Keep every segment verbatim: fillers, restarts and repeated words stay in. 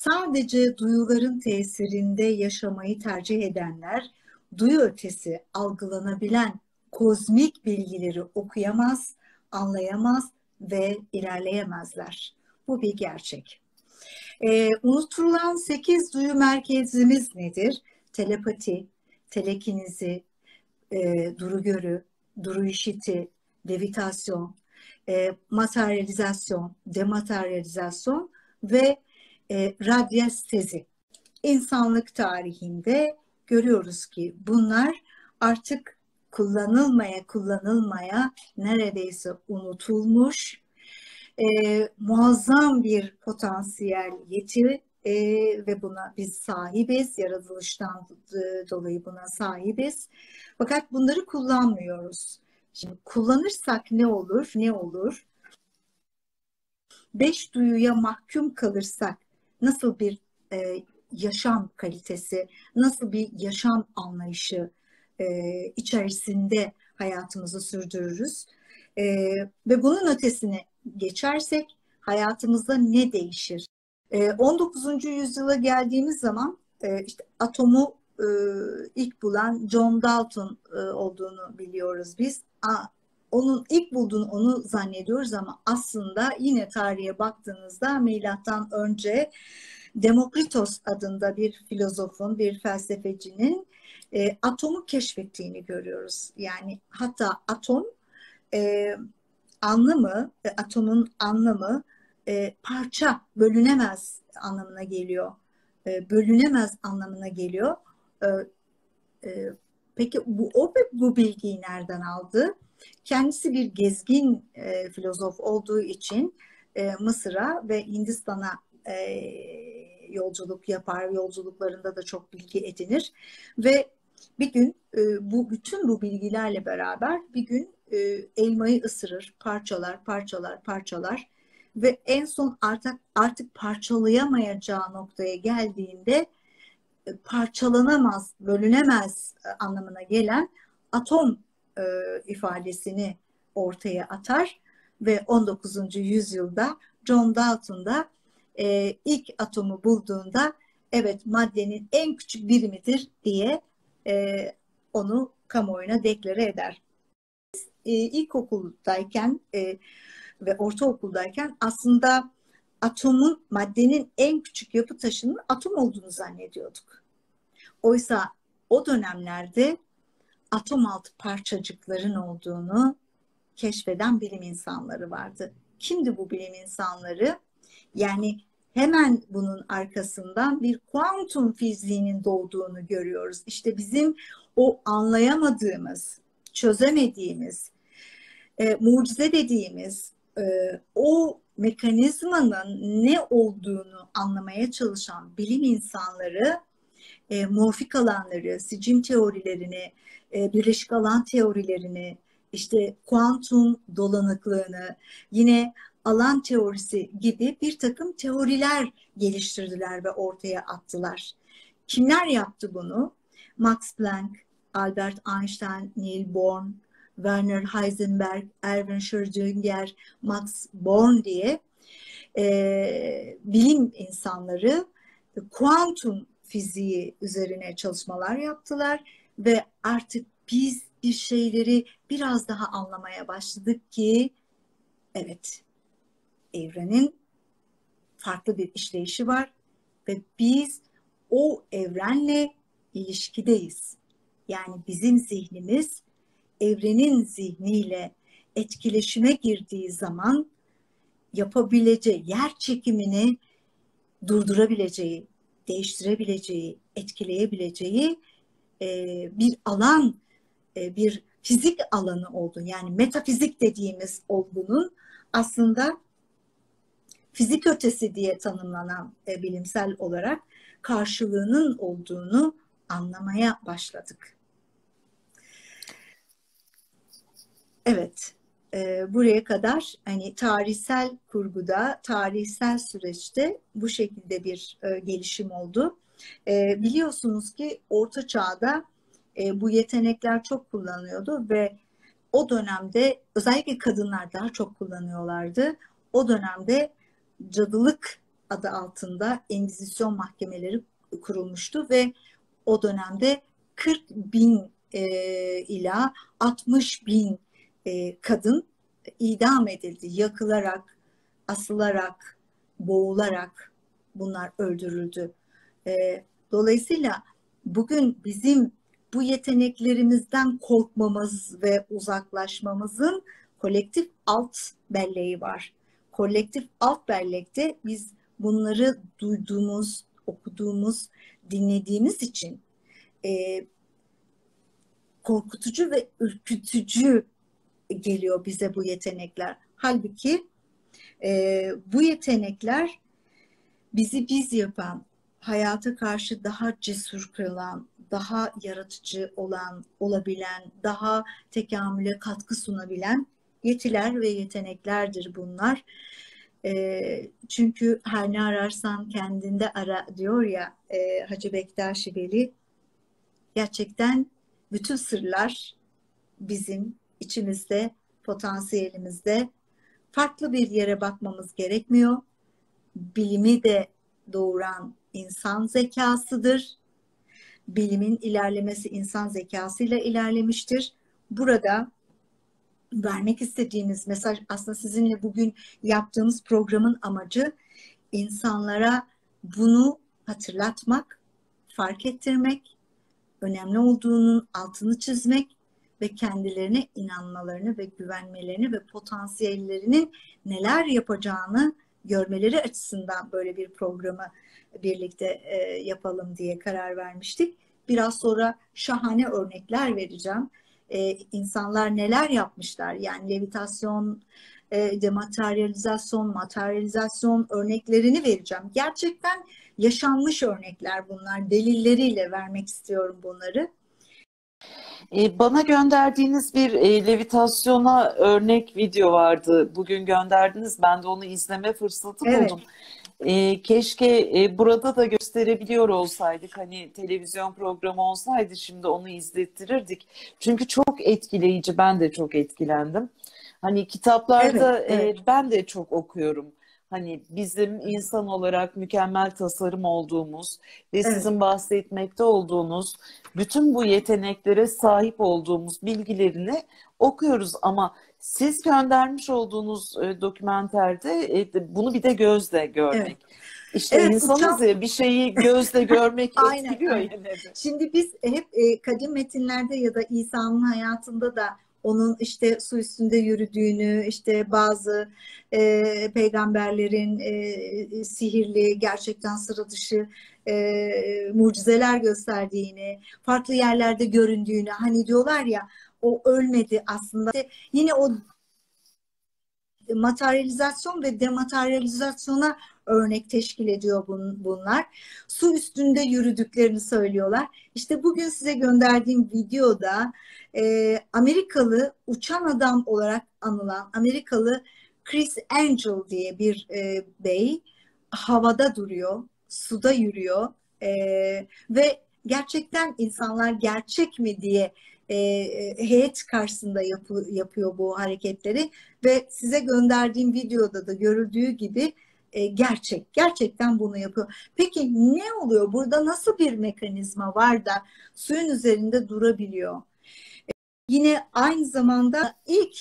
Sadece duyuların tesirinde yaşamayı tercih edenler, duyu ötesi algılanabilen kozmik bilgileri okuyamaz, anlayamaz ve ilerleyemezler. Bu bir gerçek. Ee, unutulan sekiz duyu merkezimiz nedir? Telepati, telekinizi, e, duru görü, duru işiti, levitasyon, e, materyalizasyon, demateryalizasyon ve e, radyestezi. İnsanlık tarihinde görüyoruz ki bunlar artık kullanılmaya kullanılmaya neredeyse unutulmuş, e, muazzam bir potansiyel yeti e, ve buna biz sahibiz, yaratılıştan dolayı buna sahibiz. Fakat bunları kullanmıyoruz. Şimdi kullanırsak ne olur, ne olur? Beş duyuya mahkum kalırsak nasıl bir e, yaşam kalitesi, nasıl bir yaşam anlayışı e, içerisinde hayatımızı sürdürürüz? E, ve bunun ötesine geçersek hayatımızda ne değişir? E, on dokuzuncu yüzyıla geldiğimiz zaman e, işte atomu e, ilk bulan John Dalton e, olduğunu biliyoruz biz. A, onun ilk bulduğunu onu zannediyoruz ama aslında yine tarihe baktığınızda milattan önce Demokritos adında bir filozofun, bir felsefecinin e, atomu keşfettiğini görüyoruz. Yani hatta atom e, anlamı, e, atomun anlamı e, parça, bölünemez anlamına geliyor. E, bölünemez anlamına geliyor. E, e, peki bu o bu bilgiyi nereden aldı? Kendisi bir gezgin e, filozof olduğu için e, Mısır'a ve Hindistan'a e, yolculuk yapar. Yolculuklarında da çok bilgi edinir ve bir gün e, bu bütün bu bilgilerle beraber bir gün e, elmayı ısırır, parçalar, parçalar, parçalar ve en son artık artık parçalayamayacağı noktaya geldiğinde e, parçalanamaz, bölünemez e, anlamına gelen atom e, ifadesini ortaya atar ve on dokuzuncu yüzyılda John Dalton da e, ilk atomu bulduğunda evet maddenin en küçük birimidir diye e, onu kamuoyuna deklare eder. E, ilkokuldayken e, ve ortaokuldayken aslında atomun, maddenin en küçük yapı taşının atom olduğunu zannediyorduk. Oysa o dönemlerde atom altı parçacıkların olduğunu keşfeden bilim insanları vardı. Kimdi bu bilim insanları? Yani hemen bunun arkasından bir kuantum fiziğinin doğduğunu görüyoruz. İşte bizim o anlayamadığımız, çözemediğimiz, e, mucize dediğimiz e, o mekanizmanın ne olduğunu anlamaya çalışan bilim insanları e, morfik alanları, sicim teorilerini, e, birleşik alan teorilerini, işte kuantum dolanıklığını, yine alan teorisi gibi bir takım teoriler geliştirdiler ve ortaya attılar. Kimler yaptı bunu? Max Planck, Albert Einstein, Niels Bohr, Werner Heisenberg, Erwin Schrödinger, Max Born diye e, bilim insanları kuantum fiziği üzerine çalışmalar yaptılar ve artık biz bir şeyleri biraz daha anlamaya başladık ki evet, evrenin farklı bir işleyişi var ve biz o evrenle ilişkideyiz. Yani bizim zihnimiz evrenin zihniyle etkileşime girdiği zaman yapabileceği, yer çekimini durdurabileceği, değiştirebileceği, etkileyebileceği e, bir alan, e, bir fizik alanı oldu. Yani metafizik dediğimiz olgunun aslında fizik ötesi diye tanımlanan e, bilimsel olarak karşılığının olduğunu anlamaya başladık. Evet, e, buraya kadar hani tarihsel kurguda, tarihsel süreçte bu şekilde bir e, gelişim oldu. E, biliyorsunuz ki Orta Çağ'da e, bu yetenekler çok kullanılıyordu ve o dönemde özellikle kadınlar daha çok kullanıyorlardı. O dönemde cadılık adı altında Engizisyon mahkemeleri kurulmuştu ve o dönemde kırk bin e, ila altmış bin e, kadın idam edildi. Yakılarak, asılarak, boğularak bunlar öldürüldü. E, dolayısıyla bugün bizim bu yeteneklerimizden korkmamız ve uzaklaşmamızın kolektif alt belleği var. Kolektif alt bellekte biz bunları duyduğumuz, okuduğumuz, dinlediğimiz için e, korkutucu ve ürkütücü geliyor bize bu yetenekler. Halbuki e, bu yetenekler bizi biz yapan, hayata karşı daha cesur kılan, daha yaratıcı olan, olabilen, daha tekamüle katkı sunabilen yetiler ve yeteneklerdir bunlar. E, çünkü her ne ararsan kendinde ara diyor ya e, Hacı Bektaş Veli, gerçekten bütün sırlar bizim içimizde, potansiyelimizde. Farklı bir yere bakmamız gerekmiyor. Bilimi de doğuran insan zekasıdır. Bilimin ilerlemesi insan zekasıyla ilerlemiştir. Burada vermek istediğimiz mesaj, aslında sizinle bugün yaptığımız programın amacı insanlara bunu hatırlatmak, fark ettirmek, önemli olduğunun altını çizmek ve kendilerine inanmalarını ve güvenmelerini ve potansiyellerinin neler yapacağını görmeleri açısından böyle bir programı birlikte e, yapalım diye karar vermiştik. Biraz sonra şahane örnekler vereceğim. E, insanlar neler yapmışlar? Yani levitasyon, e, dematerializasyon, materyalizasyon örneklerini vereceğim. Gerçekten yaşanmış örnekler bunlar. Delilleriyle vermek istiyorum bunları. E, Bana gönderdiğiniz bir e, levitasyona örnek video vardı. Bugün gönderdiniz. Ben de onu izleme fırsatı Evet. buldum. E, keşke e, burada da gösterebiliyor olsaydık. Hani televizyon programı olsaydı şimdi onu izlettirirdik. Çünkü çok etkileyici. Ben de çok etkilendim. Hani kitaplarda Evet, evet. e, ben de çok okuyorum. Hani bizim insan olarak mükemmel tasarım olduğumuz ve Evet. sizin bahsetmekte olduğunuz bütün bu yeteneklere sahip olduğumuz bilgilerini okuyoruz ama siz göndermiş olduğunuz e, dokümanterde e, bunu bir de gözle görmek. Evet. İşte Evet, insanız uçan... ya, bir şeyi gözle görmek aynen, etkiliyor aynen. yine de. Şimdi biz hep e, kadim metinlerde ya da İsa'nın hayatında da onun işte su üstünde yürüdüğünü, işte bazı e, peygamberlerin e, sihirli, gerçekten sıra dışı e, mucizeler gösterdiğini, farklı yerlerde göründüğünü, hani diyorlar ya o ölmedi aslında. İşte yine o materyalizasyon ve dematerializasyona örnek teşkil ediyor bunlar. Su üstünde yürüdüklerini söylüyorlar. İşte bugün size gönderdiğim videoda e, Amerikalı uçan adam olarak anılan Amerikalı Chris Angel diye bir e, bey havada duruyor, suda yürüyor e, ve gerçekten insanlar gerçek mi diye e, heyet karşısında yapı, yapıyor bu hareketleri ve size gönderdiğim videoda da görüldüğü gibi e, gerçek. Gerçekten bunu yapıyor. Peki ne oluyor? Burada nasıl bir mekanizma var da suyun üzerinde durabiliyor? E, yine aynı zamanda ilk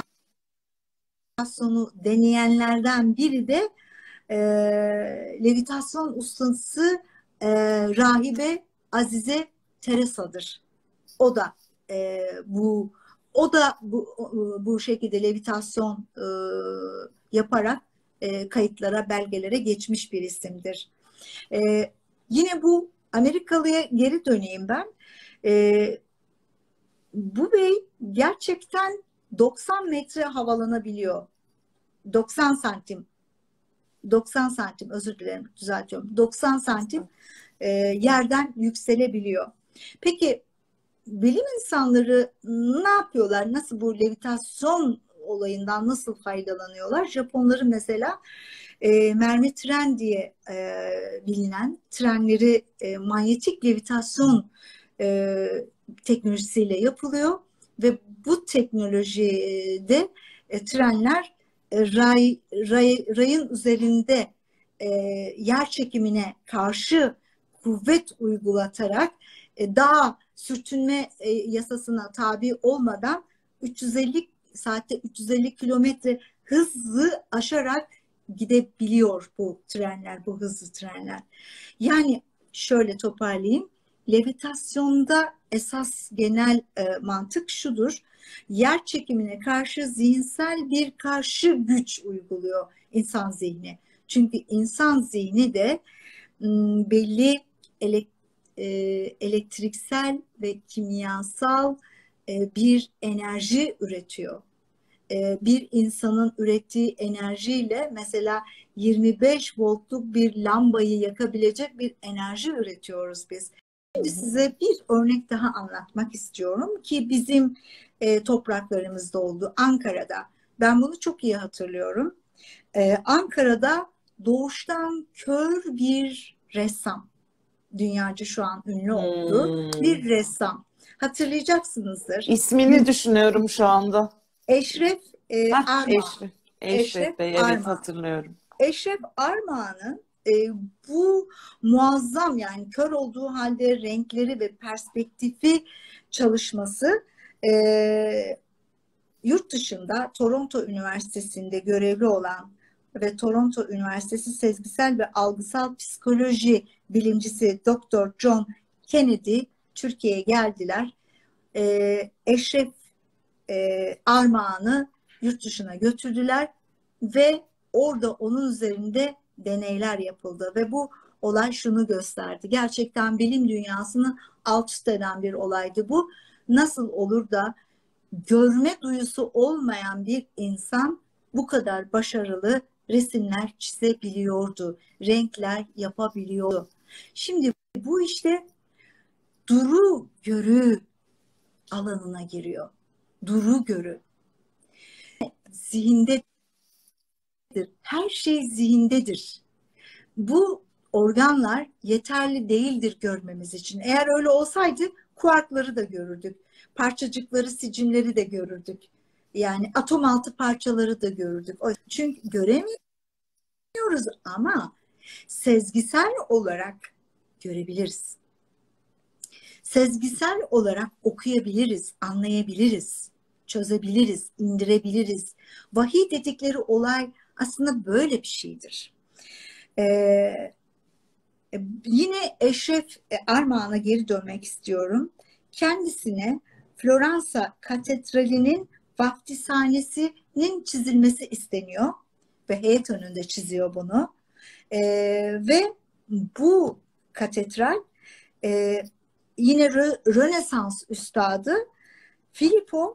levitasyonu deneyenlerden biri de e, levitasyon ustası e, rahibe Azize Teresa'dır. O da e, bu o da bu bu şekilde levitasyon e, yaparak e, kayıtlara, belgelere geçmiş bir isimdir. E, yine bu Amerikalı'ya geri döneyim ben. E, bu bey gerçekten doksan metre havalanabiliyor. doksan santim. doksan santim, özür dilerim, düzeltiyorum. doksan santim e, yerden yükselebiliyor. Peki bilim insanları ne yapıyorlar? Nasıl bu levitasyon olayından nasıl faydalanıyorlar? Japonların mesela e, mermi tren diye e, bilinen trenleri e, manyetik levitasyon e, teknolojisiyle yapılıyor ve bu teknolojide e, trenler e, ray, ray, rayın üzerinde e, yer çekimine karşı kuvvet uygulatarak e, daha sürtünme e, yasasına tabi olmadan üç yüz elli saatte üç yüz elli kilometre hızı aşarak gidebiliyor bu trenler, bu hızlı trenler. Yani şöyle toparlayayım. Levitasyonda esas genel e, mantık şudur. Yer çekimine karşı zihinsel bir karşı güç uyguluyor insan zihni. Çünkü insan zihni de m, belli elek, e, elektriksel ve kimyasal e, bir enerji üretiyor. E, bir insanın ürettiği enerjiyle mesela yirmi beş voltluk bir lambayı yakabilecek bir enerji üretiyoruz biz. Şimdi size bir örnek daha anlatmak istiyorum ki bizim e, topraklarımızda oldu, Ankara'da. Ben bunu çok iyi hatırlıyorum. E, Ankara'da doğuştan kör bir ressam, dünyaca şu an ünlü oldu Hmm. bir ressam. Hatırlayacaksınızdır. İsmini düşünüyorum şu anda. Eşref e, Heh, Armağan. Eşref. Eşref Eşref Bey, evet Armağan. hatırlıyorum. Eşref Armağan'ın e, bu muazzam, yani kör olduğu halde renkleri ve perspektifi çalışması e, yurt dışında Toronto Üniversitesi'nde görevli olan ve Toronto Üniversitesi Sezgisel ve Algısal Psikoloji bilimcisi doktor John Kennedy Türkiye'ye geldiler. E, Eşref e, Armağan'ı yurt dışına götürdüler ve orada onun üzerinde deneyler yapıldı ve bu olay şunu gösterdi. Gerçekten bilim dünyasını alt üst eden bir olaydı bu. Nasıl olur da görme duyusu olmayan bir insan bu kadar başarılı resimler çizebiliyordu, renkler yapabiliyordu. Şimdi bu işte duru görü alanına giriyor. Duru görü. Zihindedir. Her şey zihindedir. Bu organlar yeterli değildir görmemiz için. Eğer öyle olsaydı kuarkları da görürdük. Parçacıkları, sicimleri de görürdük. Yani atom altı parçaları da görürdük. Çünkü göremiyoruz ama sezgisel olarak görebiliriz. Sezgisel olarak okuyabiliriz, anlayabiliriz, çözebiliriz, indirebiliriz. Vahiy dedikleri olay aslında böyle bir şeydir. Ee, yine Eşref Armağan'a geri dönmek istiyorum. Kendisine Floransa Katedrali'nin vaftizhanesinin çizilmesi isteniyor ve heyet önünde çiziyor bunu. Ee, ve bu katedral e, yine Rönesans üstadı Filippo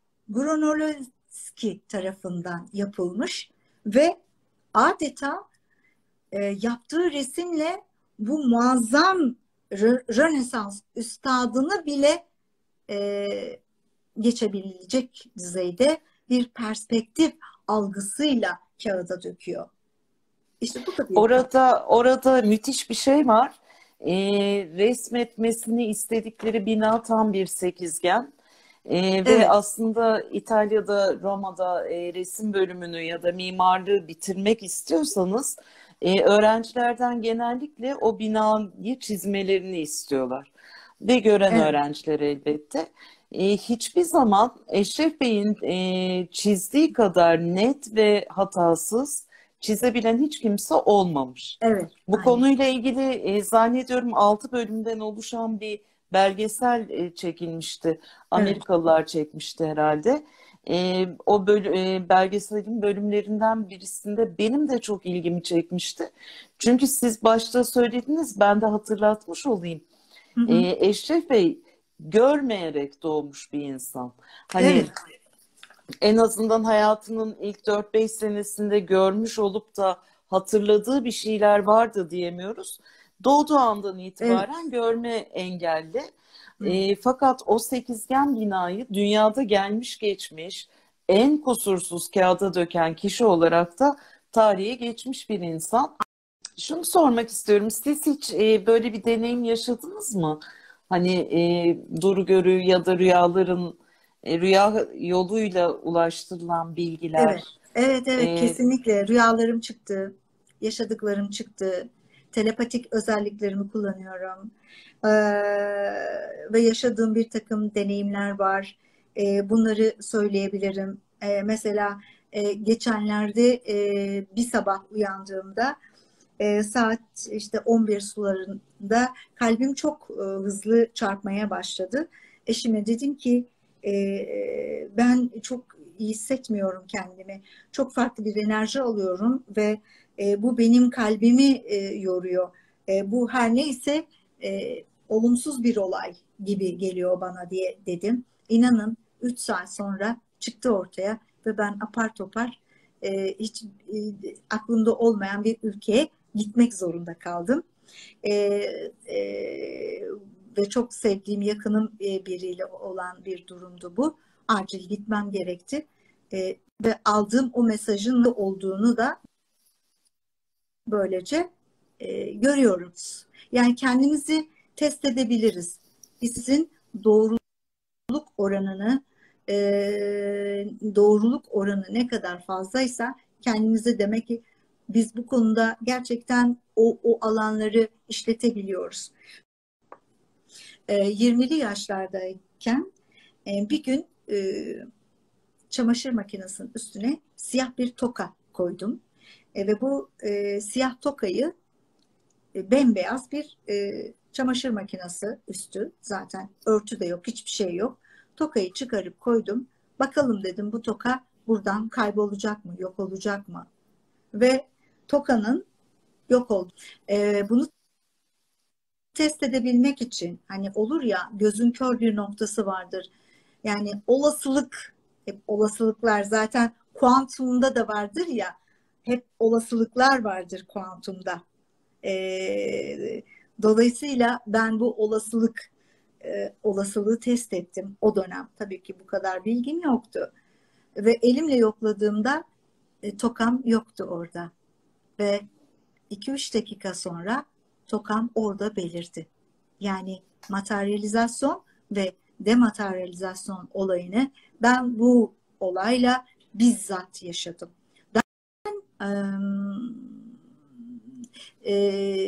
Brunelleschi tarafından yapılmış ve adeta e, yaptığı resimle bu muazzam Rönesans üstadını bile e, geçebilecek düzeyde bir perspektif algısıyla kağıda döküyor. İşte bu da bir Orada orada müthiş bir şey var. E, resmetmesini istedikleri bina tam bir sekizgen. E, ve evet. aslında İtalya'da, Roma'da e, resim bölümünü ya da mimarlığı bitirmek istiyorsanız e, öğrencilerden genellikle o binayı çizmelerini istiyorlar. Ve gören Evet. öğrenciler elbette. E, hiçbir zaman Eşref Bey'in e, çizdiği kadar net ve hatasız çizebilen hiç kimse olmamış. Evet, Bu aynen. konuyla ilgili e, zannediyorum altı bölümden oluşan bir belgesel e, çekilmişti. Amerikalılar evet. çekmişti herhalde. E, o böl e, belgeselin bölümlerinden birisinde benim de çok ilgimi çekmişti. Çünkü siz başta söylediniz, ben de hatırlatmış olayım. Hı hı. E, Eşref Bey görmeyerek doğmuş bir insan. Hani evet. En azından hayatının ilk dört beş senesinde görmüş olup da hatırladığı bir şeyler vardı diyemiyoruz. Doğduğu andan itibaren evet. görme engelli. E, fakat o sekizgen binayı dünyada gelmiş geçmiş en kusursuz kağıda döken kişi olarak da tarihe geçmiş bir insan. Şunu sormak istiyorum. Siz hiç e, böyle bir deneyim yaşadınız mı? Hani e, duru görü ya da rüyaların e, rüya yoluyla ulaştırılan bilgiler. Evet, evet, evet E, kesinlikle. Rüyalarım çıktı. yaşadıklarım çıktı. Telepatik özelliklerimi kullanıyorum. Ee, ve yaşadığım bir takım deneyimler var. Ee, bunları söyleyebilirim. Ee, mesela e, geçenlerde e, bir sabah uyandığımda e, saat işte on bir sularında kalbim çok e, hızlı çarpmaya başladı. Eşime dedim ki e, ben çok iyi hissetmiyorum kendimi. Çok farklı bir enerji alıyorum ve e, bu benim kalbimi e, yoruyor. E, bu her neyse e, olumsuz bir olay gibi geliyor bana diye dedim. İnanın üç saat sonra çıktı ortaya ve ben apar topar e, hiç e, aklımda olmayan bir ülkeye gitmek zorunda kaldım. E, e, ve çok sevdiğim yakınım e, biriyle olan bir durumdu bu. Acil gitmem gerekti. E, ve aldığım o mesajın ne olduğunu da böylece e, görüyoruz. Yani kendimizi test edebiliriz. Sizin doğruluk oranını e, doğruluk oranı ne kadar fazlaysa kendimize demek ki biz bu konuda gerçekten o, o alanları işletebiliyoruz. E, yirmili yaşlardayken e, bir gün e, çamaşır makinesinin üstüne siyah bir toka koydum. E, ve bu e, siyah tokayı e, bembeyaz bir e, çamaşır makinesi üstü, zaten örtü de yok, hiçbir şey yok. Tokayı çıkarıp koydum. Bakalım dedim, bu toka buradan kaybolacak mı, yok olacak mı? Ve tokanın yok oldu. E, bunu test edebilmek için, hani olur ya, gözün kör bir noktası vardır. Yani olasılık, hep olasılıklar zaten kuantumda da vardır ya, hep olasılıklar vardır kuantumda. E, dolayısıyla ben bu olasılık e, olasılığı test ettim o dönem. Tabii ki bu kadar bilgim yoktu. Ve elimle yokladığımda e, tokam yoktu orada. Ve iki üç dakika sonra tokam orada belirdi. Yani materyalizasyon ve demateryalizasyon olayını ben bu olayla bizzat yaşadım. Ben e,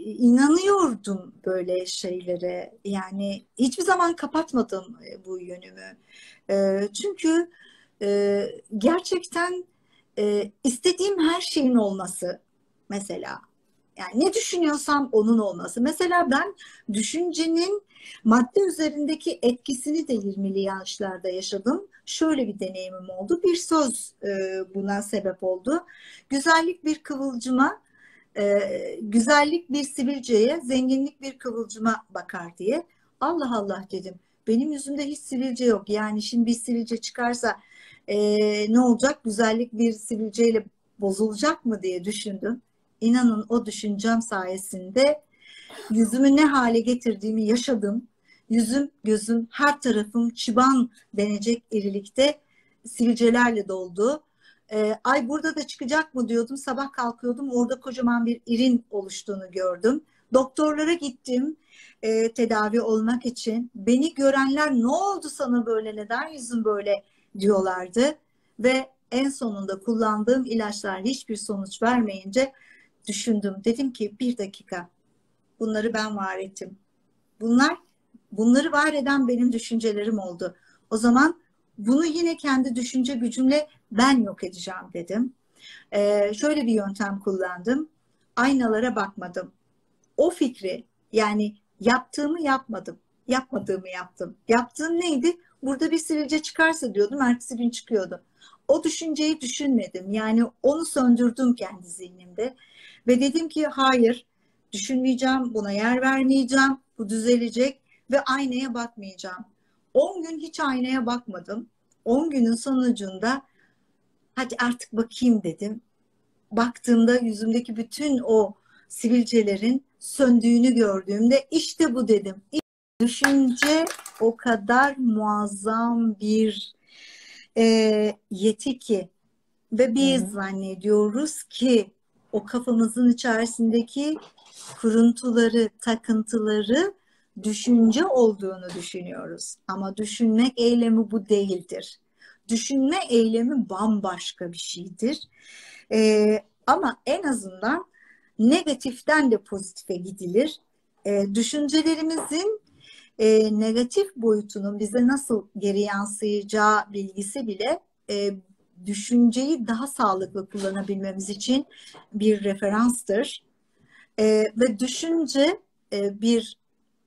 inanıyordum böyle şeylere. Yani hiçbir zaman kapatmadım bu yönümü. E, çünkü e, gerçekten e, istediğim her şeyin olması mesela. Yani ne düşünüyorsam onun olması. Mesela ben düşüncenin madde üzerindeki etkisini de yirmili yaşlarda yaşadım. Şöyle bir deneyimim oldu. Bir söz e, buna sebep oldu. Güzellik bir kıvılcıma, e, güzellik bir sivilceye, zenginlik bir kıvılcıma bakar diye. Allah Allah dedim. Benim yüzümde hiç sivilce yok. Yani şimdi bir sivilce çıkarsa e, ne olacak? Güzellik bir sivilceyle bozulacak mı diye düşündüm. İnanın o düşüncem sayesinde yüzümü ne hale getirdiğimi yaşadım. Yüzüm, gözüm, her tarafım çıban denecek irilikte sivilcelerle doldu. Ee, ay burada da çıkacak mı diyordum. Sabah kalkıyordum, orada kocaman bir irin oluştuğunu gördüm. Doktorlara gittim e, tedavi olmak için. Beni görenler ne oldu sana böyle, neden yüzün böyle diyorlardı. Ve en sonunda kullandığım ilaçlar hiçbir sonuç vermeyince düşündüm. Dedim ki bir dakika, bunları ben var ettim. Bunlar, bunları var eden benim düşüncelerim oldu. O zaman bunu yine kendi düşünce gücümle ben yok edeceğim dedim. Ee, şöyle bir yöntem kullandım. Aynalara bakmadım. O fikri, yani yaptığımı yapmadım. Yapmadığımı yaptım. Yaptığım neydi? Burada bir sivilce çıkarsa diyordum, ertesi gün çıkıyordu. O düşünceyi düşünmedim. Yani onu söndürdüm kendi zihnimde. Ve dedim ki hayır, düşünmeyeceğim, buna yer vermeyeceğim, bu düzelecek ve aynaya bakmayacağım. on gün hiç aynaya bakmadım. on günün sonucunda hadi artık bakayım dedim. Baktığımda yüzümdeki bütün o sivilcelerin söndüğünü gördüğümde işte bu dedim. Düşünce o kadar muazzam bir e, yeti ki ve biz Hı hı. zannediyoruz ki o kafamızın içerisindeki kuruntuları, takıntıları düşünce olduğunu düşünüyoruz. Ama düşünmek eylemi bu değildir. Düşünme eylemi bambaşka bir şeydir. Ee, Ama en azından negatiften de pozitife gidilir. E, düşüncelerimizin e, negatif boyutunun bize nasıl geri yansıyacağı bilgisi bile e, düşünceyi daha sağlıklı kullanabilmemiz için bir referanstır. E, ve düşünce e, bir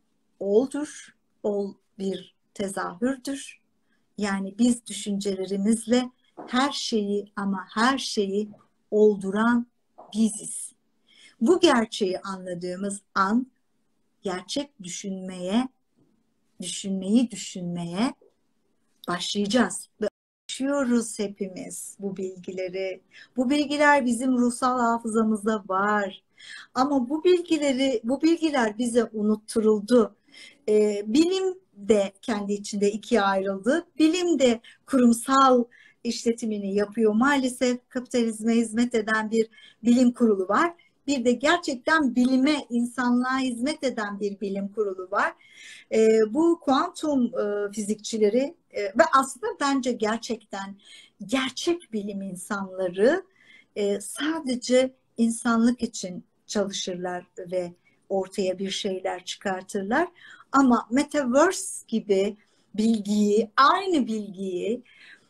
oldur, ol bir tezahürdür. Yani biz düşüncelerimizle her şeyi ama her şeyi olduran biziz. Bu gerçeği anladığımız an gerçek düşünmeye, düşünmeyi düşünmeye başlayacağız. Ve yaşıyoruz hepimiz bu bilgileri. Bu bilgiler bizim ruhsal hafızamızda var. Ama bu bilgileri, bu bilgiler bize unutturuldu. Ee, bilim de kendi içinde ikiye ayrıldı. Bilim de kurumsal işletimini yapıyor. Maalesef kapitalizme hizmet eden bir bilim kurulu var. Bir de gerçekten bilime, insanlığa hizmet eden bir bilim kurulu var. E, bu kuantum e, fizikçileri e, ve aslında bence gerçekten gerçek bilim insanları e, sadece insanlık için çalışırlar ve ortaya bir şeyler çıkartırlar. Ama Metaverse gibi bilgiyi, aynı bilgiyi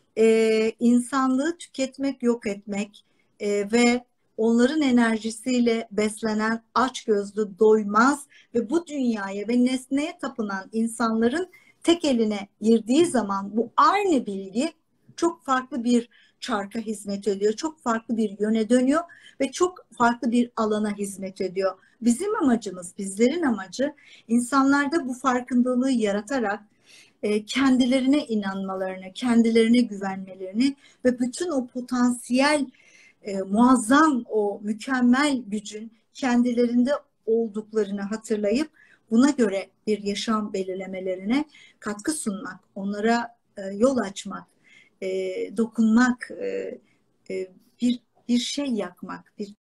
e, insanlığı tüketmek, yok etmek e, ve onların enerjisiyle beslenen açgözlü, doymaz ve bu dünyaya ve nesneye tapınan insanların tek eline girdiği zaman bu aynı bilgi çok farklı bir çarka hizmet ediyor. Çok farklı bir yöne dönüyor ve çok farklı bir alana hizmet ediyor. Bizim amacımız, bizlerin amacı insanlarda bu farkındalığı yaratarak kendilerine inanmalarını, kendilerine güvenmelerini ve bütün o potansiyel, e, muazzam o mükemmel gücün kendilerinde olduklarını hatırlayıp buna göre bir yaşam belirlemelerine katkı sunmak, onlara e, yol açmak, e, dokunmak, e, e, bir bir şey yakmak, bir